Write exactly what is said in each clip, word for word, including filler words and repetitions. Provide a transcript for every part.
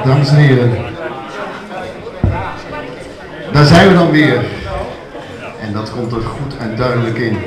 Dames en heren, daar zijn we dan weer. En dat komt er goed en duidelijk in.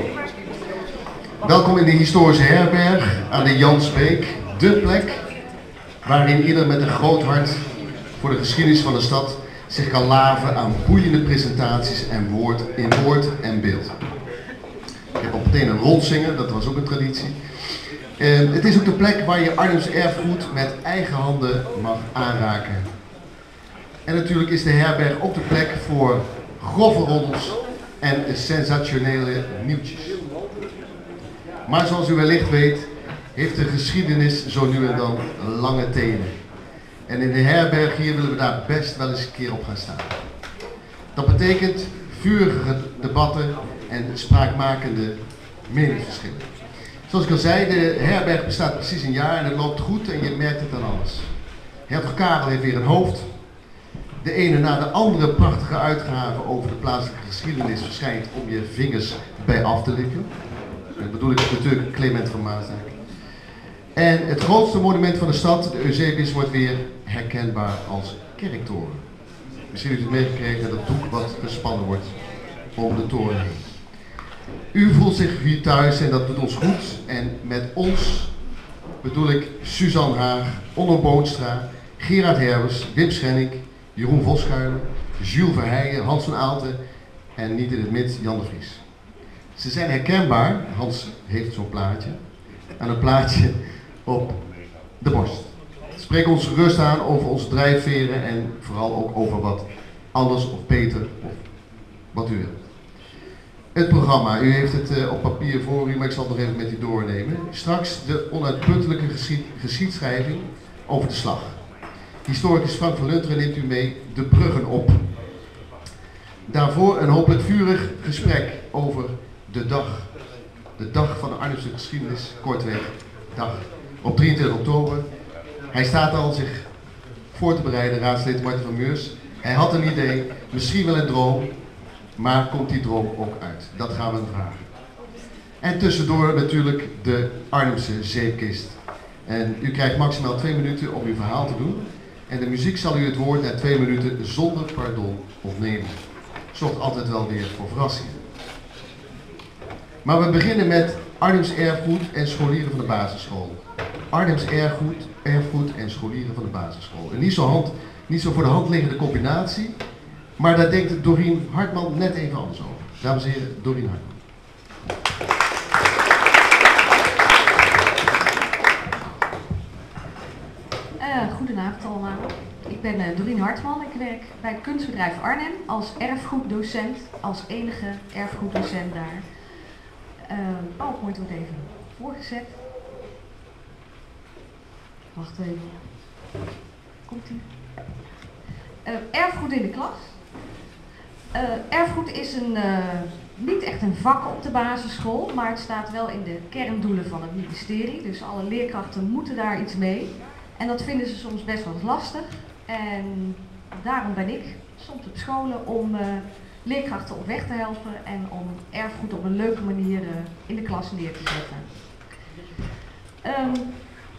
Welkom in de historische herberg aan de Jansbeek, de plek waarin ieder met een groot hart voor de geschiedenis van de stad zich kan laven aan boeiende presentaties en woord, in woord en beeld. Ik heb al meteen een rol zingen, dat was ook een traditie. Uh, het is ook de plek waar je Arnhems erfgoed met eigen handen mag aanraken. En natuurlijk is de herberg ook de plek voor grove roddels en sensationele nieuwtjes. Maar zoals u wellicht weet, heeft de geschiedenis zo nu en dan lange tenen. En in de herberg hier willen we daar best wel eens een keer op gaan staan. Dat betekent vurige debatten en spraakmakende meningsverschillen. Zoals ik al zei, de herberg bestaat precies een jaar en het loopt goed en je merkt het aan alles. Hertog Karel heeft weer een hoofd. De ene na de andere prachtige uitgave over de plaatselijke geschiedenis verschijnt om je vingers bij af te likken. Dat bedoel ik natuurlijk Clement van Maasdijk. En het grootste monument van de stad, de Eusebius, wordt weer herkenbaar als kerktoren. Misschien heeft u het meegekregen dat het doek wat gespannen wordt om de toren heen. U voelt zich hier thuis en dat doet ons goed. En met ons bedoel ik Suzanne Haag, Onno Boonstra, Gerard Herbers, Wim Schenink, Jeroen Voskuilen, Jules Verheijen, Hans van Aalten en niet in het mid Jan de Vries. Ze zijn herkenbaar, Hans heeft zo'n plaatje, aan een plaatje op de borst. Spreek ons gerust aan over onze drijfveren en vooral ook over wat anders of beter of wat u wilt. Het programma, u heeft het uh, op papier voor u, maar ik zal het nog even met u doornemen. Straks de onuitputtelijke geschied, geschiedschrijving over de slag. Historicus Frank van Lunteren neemt u mee de bruggen op. Daarvoor een hopelijk vurig gesprek over de dag. De dag van de Arnhemse geschiedenis, kortweg, dag op drieëntwintig oktober. Hij staat al zich voor te bereiden, raadslid Martin van Meurs. Hij had een idee, misschien wel een droom, maar komt die droom ook uit? Dat gaan we hem vragen. En tussendoor natuurlijk de Arnhemse zeepkist. En u krijgt maximaal twee minuten om uw verhaal te doen. En de muziek zal u het woord na twee minuten zonder pardon ontnemen. Zorgt altijd wel weer voor verrassingen. Maar we beginnen met Arnhems erfgoed en scholieren van de basisschool. Arnhems erfgoed, erfgoed en scholieren van de basisschool. Een niet zo, hand, niet zo voor de hand liggende combinatie, maar daar denkt Dorien Hartman net even anders over. Dames en heren, Dorien Hartman. Uh, goedenavond allemaal. Ik ben uh, Dorien Hartman. Ik werk bij het kunstbedrijf Arnhem als erfgoeddocent, als enige erfgoeddocent daar. Uh, PowerPoint wordt even voorgezet. Wacht even. Komt ie? Uh, erfgoed in de klas. Uh, erfgoed is een, uh, niet echt een vak op de basisschool, maar het staat wel in de kerndoelen van het ministerie. Dus alle leerkrachten moeten daar iets mee. En dat vinden ze soms best wel lastig. En daarom ben ik soms op scholen om uh, leerkrachten op weg te helpen en om erfgoed op een leuke manier uh, in de klas neer te zetten. Um,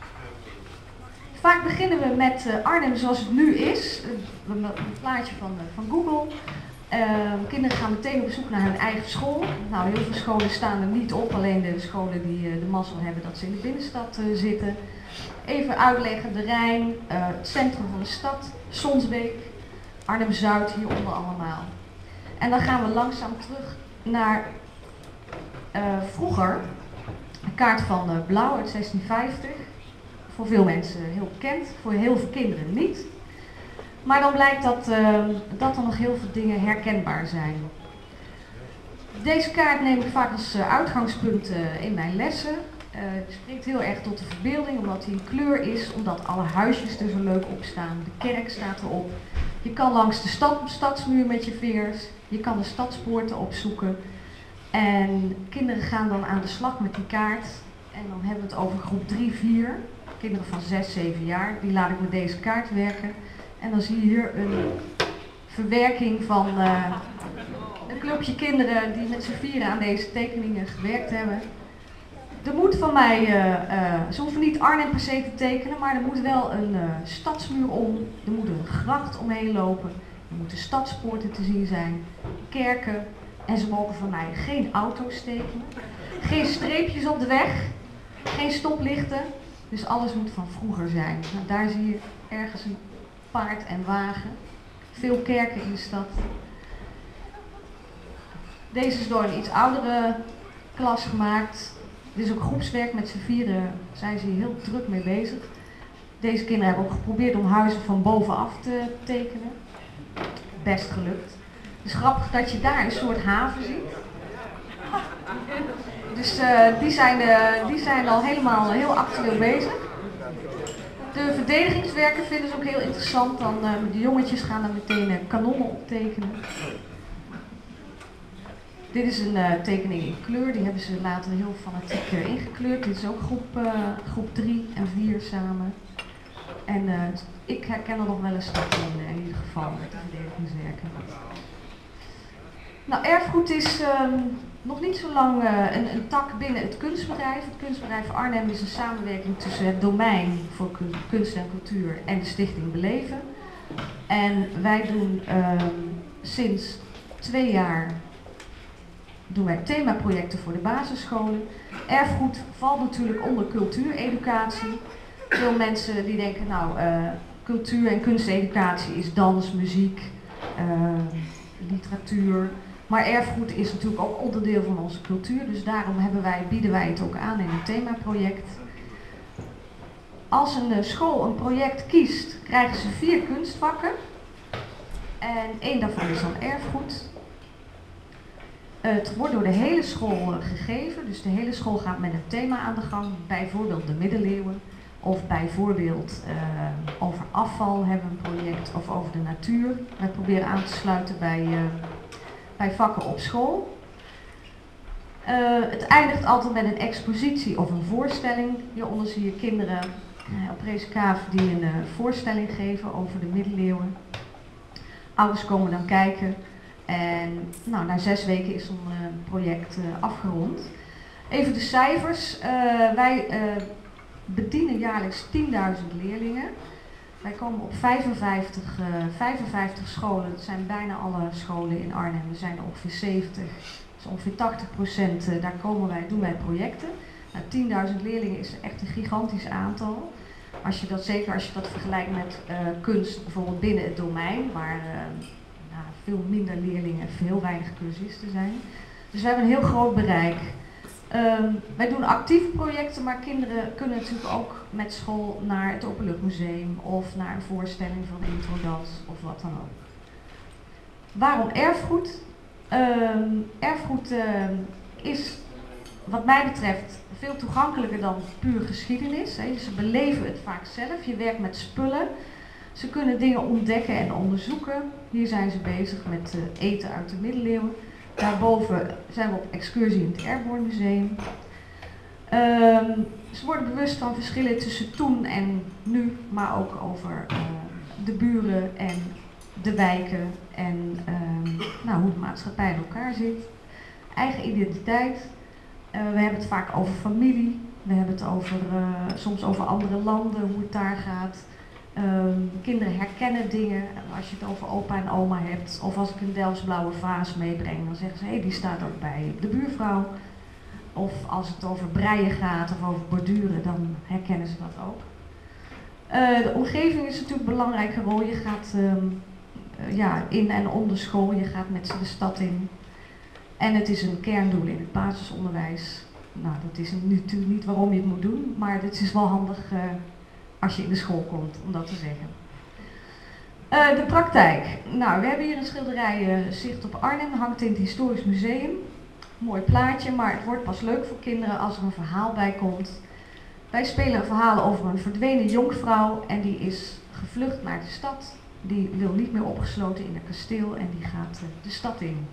vaak beginnen we met uh, Arnhem zoals het nu is. Uh, een, een plaatje van, uh, van Google. Uh, kinderen gaan meteen op zoek naar hun eigen school. Nou, heel veel scholen staan er niet op, alleen de scholen die uh, de mazzel hebben dat ze in de binnenstad uh, zitten. Even uitleggen, de Rijn, uh, het centrum van de stad, Sonsbeek, Arnhem-Zuid, hieronder allemaal. En dan gaan we langzaam terug naar uh, vroeger, een kaart van uh, Blauw uit zestien vijftig. Voor veel mensen heel bekend, voor heel veel kinderen niet. Maar dan blijkt dat, uh, dat er nog heel veel dingen herkenbaar zijn. Deze kaart neem ik vaak als uh, uitgangspunt uh, in mijn lessen. Uh, het spreekt heel erg tot de verbeelding, omdat hij een kleur is, omdat alle huisjes er zo leuk op staan. De kerk staat erop. Je kan langs de stad, stadsmuur met je vingers, je kan de stadspoorten opzoeken. En kinderen gaan dan aan de slag met die kaart. En dan hebben we het over groep drie, vier, kinderen van zes, zeven jaar. Die laat ik met deze kaart werken. En dan zie je hier een verwerking van uh, een clubje kinderen die met z'n vieren aan deze tekeningen gewerkt hebben. Er moet van mij, uh, uh, ze hoeven niet Arnhem per se te tekenen, maar er moet wel een uh, stadsmuur om, er moet een gracht omheen lopen, er moeten stadspoorten te zien zijn, kerken en ze mogen van mij geen auto's tekenen, geen streepjes op de weg, geen stoplichten, dus alles moet van vroeger zijn. Nou, daar zie je ergens een paard en wagen, veel kerken in de stad. Deze is door een iets oudere klas gemaakt. Dit is ook groepswerk, met z'n vieren zijn ze hier heel druk mee bezig. Deze kinderen hebben ook geprobeerd om huizen van bovenaf te tekenen. Best gelukt. Het is grappig dat je daar een soort haven ziet. Dus uh, die, zijn, uh, die zijn al helemaal heel actueel bezig. De verdedigingswerken vinden ze ook heel interessant. Dan, uh, de jongetjes gaan dan meteen uh, kanonnen optekenen. Dit is een uh, tekening in kleur, die hebben ze later heel fanatiek uh, ingekleurd. Dit is ook groep, uh, groep drie en vier samen. En uh, ik herken er nog wel een stap in, uh, in ieder geval, met de verdedigingswerken. Nou, erfgoed is um, nog niet zo lang uh, een, een tak binnen het kunstbedrijf. Het kunstbedrijf Arnhem is een samenwerking tussen het domein voor kunst en cultuur en de stichting Beleven. En wij doen um, sinds twee jaar doen wij themaprojecten voor de basisscholen. Erfgoed valt natuurlijk onder cultuureducatie. Veel mensen die denken, nou, uh, cultuur- en kunsteducatie is dans, muziek, uh, literatuur. Maar erfgoed is natuurlijk ook onderdeel van onze cultuur, dus daarom hebben wij, bieden wij het ook aan in een themaproject. Als een uh, school een project kiest, krijgen ze vier kunstvakken. En één daarvan is dan erfgoed. Uh, het wordt door de hele school uh, gegeven, dus de hele school gaat met een thema aan de gang, bijvoorbeeld de middeleeuwen, of bijvoorbeeld uh, over afval hebben we een project, of over de natuur. Wij proberen aan te sluiten bij, uh, bij vakken op school. Uh, het eindigt altijd met een expositie of een voorstelling. Hieronder zie je kinderen uh, op Reeskaaf die een uh, voorstelling geven over de middeleeuwen. Ouders komen dan kijken. En nou, na zes weken is zo'n uh, project uh, afgerond. Even de cijfers. Uh, wij uh, bedienen jaarlijks tienduizend leerlingen. Wij komen op vijfenvijftig, uh, vijfenvijftig scholen. Dat zijn bijna alle scholen in Arnhem. Er zijn er ongeveer zeventig. Dus ongeveer tachtig procent, uh, daar komen wij, doen wij projecten. Nou, tienduizend leerlingen is echt een gigantisch aantal. Als je dat, zeker als je dat vergelijkt met uh, kunst, bijvoorbeeld binnen het domein, waar uh, nou, veel minder leerlingen en veel weinig cursisten zijn. Dus we hebben een heel groot bereik. Um, wij doen actieve projecten, maar kinderen kunnen natuurlijk ook met school naar het Openluchtmuseum of naar een voorstelling van Introdans of wat dan ook. Waarom erfgoed? Um, erfgoed uh, is wat mij betreft veel toegankelijker dan puur geschiedenis. Hè. Ze beleven het vaak zelf, je werkt met spullen. Ze kunnen dingen ontdekken en onderzoeken. Hier zijn ze bezig met uh, eten uit de middeleeuwen. Daarboven zijn we op excursie in het Airborne Museum. Um, ze worden bewust van verschillen tussen toen en nu, maar ook over uh, de buren en de wijken en um, nou, hoe de maatschappij in elkaar zit. Eigen identiteit. Uh, we hebben het vaak over familie. We hebben het over, uh, soms over andere landen, hoe het daar gaat. Um, kinderen herkennen dingen. Als je het over opa en oma hebt, of als ik een Delftsblauwe vaas meebreng, dan zeggen ze, hé, hey, die staat ook bij de buurvrouw. Of als het over breien gaat of over borduren, dan herkennen ze dat ook. Uh, de omgeving is natuurlijk een belangrijke rol. Je gaat um, uh, ja, in en om de school, je gaat met ze de stad in. En het is een kerndoel in het basisonderwijs. Nou, dat is natuurlijk niet waarom je het moet doen, maar het is wel handig uh, als je in de school komt, om dat te zeggen. Uh, de praktijk. Nou, we hebben hier een schilderij uh, Zicht op Arnhem, hangt in het Historisch Museum. Mooi plaatje, maar het wordt pas leuk voor kinderen als er een verhaal bij komt. Wij spelen een verhaal over een verdwenen jonkvrouw en die is gevlucht naar de stad. Die wil niet meer opgesloten in een kasteel en die gaat uh, de stad in.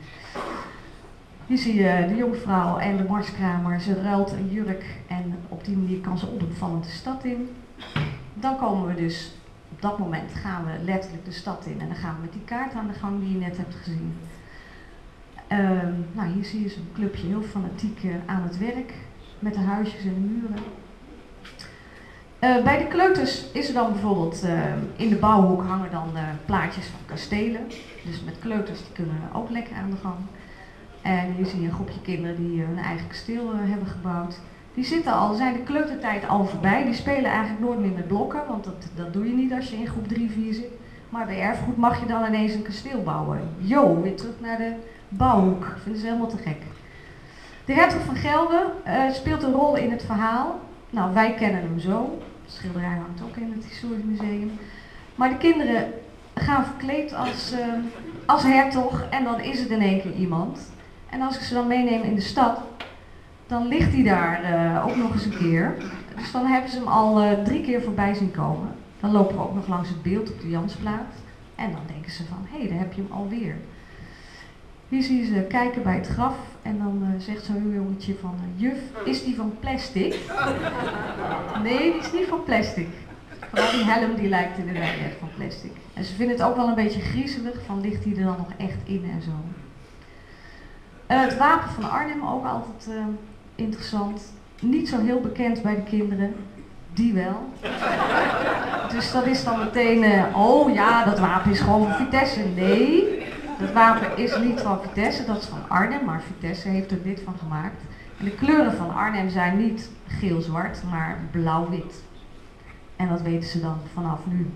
Hier zie je de jonkvrouw en de marskramer, ze ruilt een jurk en op die manier kan ze onopvallend de stad in. Dan komen we dus, op dat moment gaan we letterlijk de stad in en dan gaan we met die kaart aan de gang die je net hebt gezien. Um, nou, hier zie je zo'n clubje heel fanatiek uh, aan het werk. met de huisjes en de muren. Uh, bij de kleuters is er dan bijvoorbeeld, uh, in de bouwhoek hangen dan uh, plaatjes van kastelen. Dus met kleuters die kunnen ook lekker aan de gang. En hier zie je een groepje kinderen die uh, hun eigen kasteel uh, hebben gebouwd. Die zitten al, zijn de kleutertijd al voorbij. Die spelen eigenlijk nooit meer met blokken, want dat, dat doe je niet als je in groep drie vier zit. Maar bij erfgoed mag je dan ineens een kasteel bouwen. Jo, weer terug naar de bouwhoek. Vinden ze helemaal te gek. De hertog van Gelre uh, speelt een rol in het verhaal. Nou, wij kennen hem zo. De schilderij hangt ook in het Historisch Museum. Maar de kinderen gaan verkleed als, uh, als hertog en dan is het in één keer iemand. En als ik ze dan meeneem in de stad, dan ligt hij daar uh, ook nog eens een keer. Dus dan hebben ze hem al uh, drie keer voorbij zien komen. Dan lopen we ook nog langs het beeld op de Jansplaat. En dan denken ze van, hé, hey, daar heb je hem alweer. Hier zie je ze kijken bij het graf en dan uh, zegt zo'n jongetje van, uh, juf, is die van plastic? Nee, die is niet van plastic. Vooral die helm die lijkt inderdaad echt van plastic. En ze vinden het ook wel een beetje griezelig, van ligt die er dan nog echt in en zo. Uh, het wapen van Arnhem ook altijd uh, interessant. Niet zo heel bekend bij de kinderen. Die wel. Dus dat is dan meteen, uh, oh ja, dat wapen is gewoon van Vitesse. Nee, dat wapen is niet van Vitesse, dat is van Arnhem, maar Vitesse heeft er dit van gemaakt. En de kleuren van Arnhem zijn niet geel-zwart, maar blauw-wit. En dat weten ze dan vanaf nu.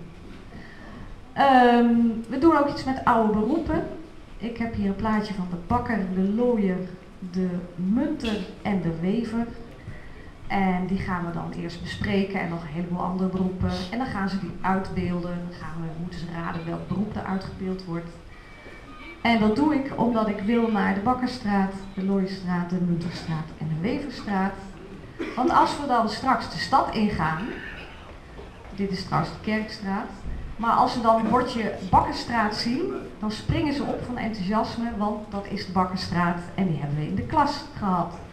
Um, we doen ook iets met oude beroepen. Ik heb hier een plaatje van de bakker, de looier, de munter en de wever. En die gaan we dan eerst bespreken en nog een heleboel andere beroepen. En dan gaan ze die uitbeelden. Dan gaan we, moeten ze raden welk beroep er uitgebeeld wordt. En dat doe ik omdat ik wil naar de Bakkerstraat, de Looierstraat, de Munterstraat en de Weverstraat. Want als we dan straks de stad ingaan, dit is trouwens de Kerkstraat, maar als ze dan een bordje Bakkerstraat zien, dan springen ze op van enthousiasme, want dat is de Bakkerstraat en die hebben we in de klas gehad.